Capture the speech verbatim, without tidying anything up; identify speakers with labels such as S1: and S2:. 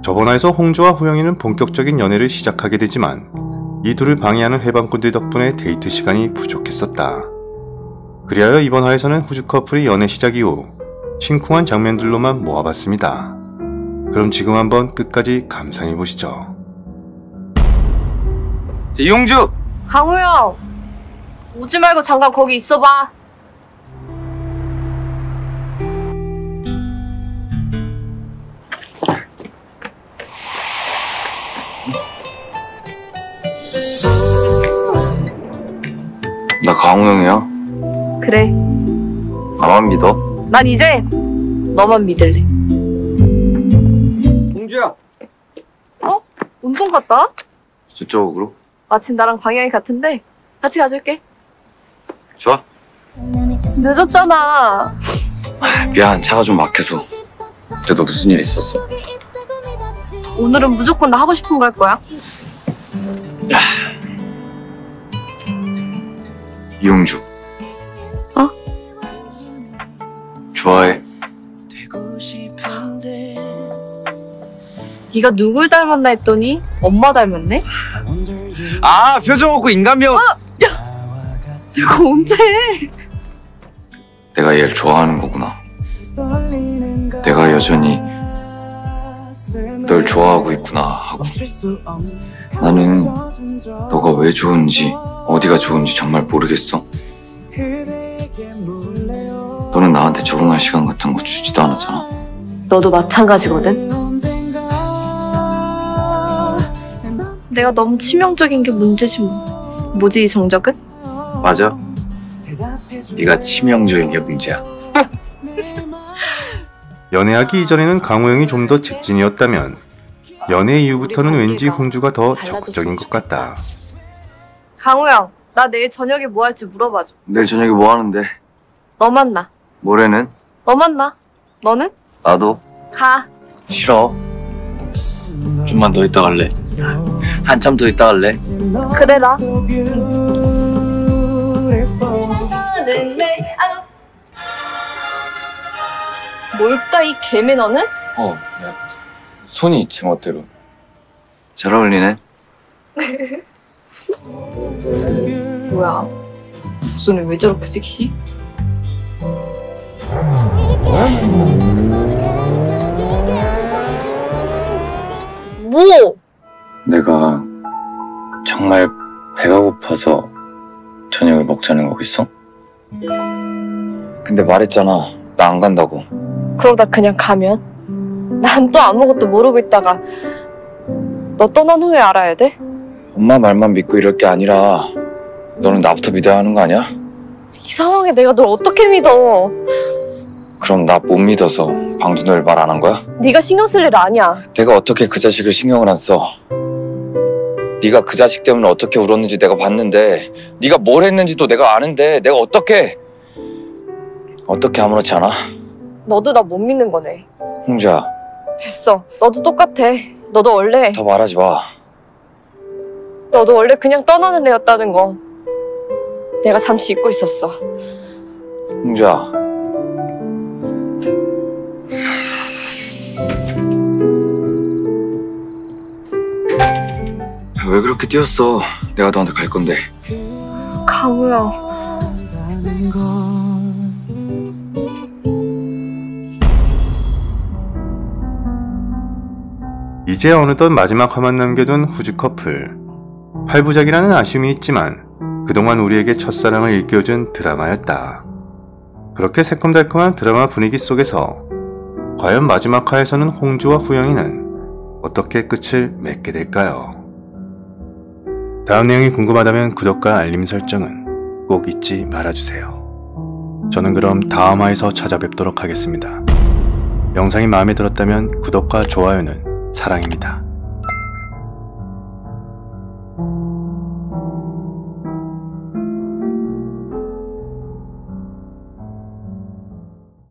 S1: 저번 화에서 홍주와 후영이는 본격적인 연애를 시작하게 되지만 이 둘을 방해하는 해방꾼들 덕분에 데이트 시간이 부족했었다. 그리하여 이번 화에서는 후주 커플의 연애 시작 이후 심쿵한 장면들로만 모아봤습니다. 그럼 지금 한번 끝까지 감상해보시죠.
S2: 이용주!
S3: 강우영! 오지 말고 잠깐 거기 있어봐.
S2: 나 강우영이야.
S3: 그래.
S2: 나만 믿어.
S3: 난 이제 너만 믿을래.
S2: 홍주야!
S3: 어? 운동 갔다?
S2: 저쪽으로?
S3: 마침 나랑 방향이 같은데 같이 가줄게.
S2: 좋아.
S3: 늦었잖아.
S2: 미안, 차가 좀 막혀서. 그래도 무슨 일 있었어?
S3: 오늘은 무조건 나 하고 싶은 거 할 거야.
S2: 야. 이용주.
S3: 어?
S2: 좋아해.
S3: 네가 누굴 닮았나 했더니 엄마 닮았네?
S2: 아, 표정 없고 인간미업.
S3: 어? 내가 언제 해?
S2: 내가 얘를 좋아하는 거구나. 내가 여전히 널 좋아하고 있구나 하고. 나는 너가 왜 좋은지 어디가 좋은지 정말 모르겠어. 너는 나한테 적응할 시간 같은 거 주지도 않았잖아.
S3: 너도 마찬가지거든. 내가 너무 치명적인 게 문제지 뭐. 뭐지 이 정적은?
S2: 맞아. 네가 치명적인 게 문제야.
S1: 연애하기 이전에는 강우영이 좀 더 직진이었다면 연애 이후부터는 왠지 홍주가 더 적극적인 것 같다.
S3: 강우영, 나 내일 저녁에 뭐 할지 물어봐줘.
S2: 내일 저녁에 뭐 하는데?
S3: 너 만나.
S2: 모레는?
S3: 너 만나. 너는?
S2: 나도.
S3: 가.
S2: 싫어. 좀만 더 있다 갈래. 한참 더 있다 갈래.
S3: 그래라. 뭘까 이 개매너는?
S2: 어, 야, 손이 제멋대로. 잘 어울리네.
S3: 뭐야? 목소리 왜 저렇게 섹시? 뭐?
S2: 내가 정말 배가 고파서 저녁을 먹자는 거겠어? 근데 말했잖아. 나 안 간다고.
S3: 그러다 그냥 가면? 난 또 아무것도 모르고 있다가 너 떠난 후에 알아야 돼?
S2: 엄마 말만 믿고 이럴 게 아니라 너는 나부터 믿어야 하는 거 아니야?
S3: 이 상황에 내가 널 어떻게 믿어?
S2: 그럼 나 못 믿어서 방준호를 말 안 한 거야?
S3: 네가 신경 쓸 일 아니야.
S2: 내가 어떻게 그 자식을 신경을 안 써? 네가 그 자식 때문에 어떻게 울었는지 내가 봤는데 네가 뭘 했는지도 내가 아는데 내가 어떻게 어떻게 아무렇지 않아?
S3: 너도 나 못 믿는 거네.
S2: 홍주야,
S3: 됐어. 너도 똑같아. 너도 원래
S2: 더 말하지 마.
S3: 너도 원래 그냥 떠나는 애였다는 거 내가 잠시 잊고 있었어.
S2: 홍주야. 왜 그렇게 뛰었어? 내가 너한테 갈 건데.
S3: 강우야.
S1: 이제 어느덧 마지막 화만 남겨둔 후주 커플. 팔부작이라는 아쉬움이 있지만 그동안 우리에게 첫사랑을 일깨워준 드라마였다. 그렇게 새콤달콤한 드라마 분위기 속에서 과연 마지막 화에서는 홍주와 후영이는 어떻게 끝을 맺게 될까요? 다음 내용이 궁금하다면 구독과 알림 설정은 꼭 잊지 말아주세요. 저는 그럼 다음 화에서 찾아뵙도록 하겠습니다. 영상이 마음에 들었다면 구독과 좋아요는 사랑입니다.